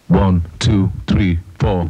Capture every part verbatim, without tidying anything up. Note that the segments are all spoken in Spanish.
One, two, three, four.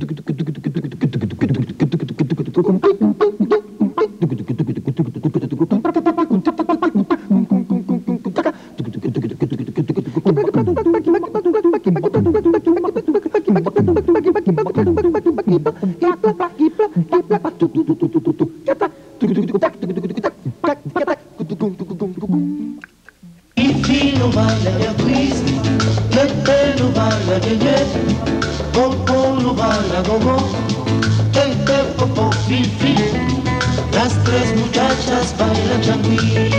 Fifi no baila de twist, Pepe no baila de jet, Popo no baila gogo, Pepe, Popo, Fifi, las tres muchachas bailan changui.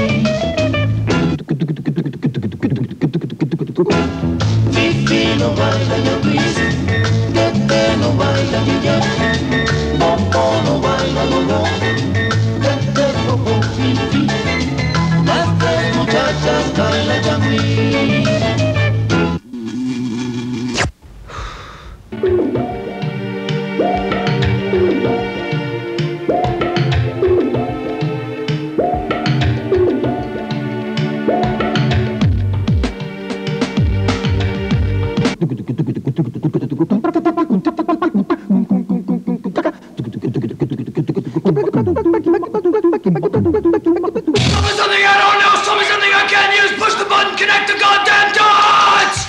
Fifi no baila de twist, Pepe no baila de jet, Popo no baila gogo, Pepe, Popo, Fifi, las tres muchachas bailan changui. Tell me something I don't know, tell me something I can't use, push the button, connect the goddamn dots!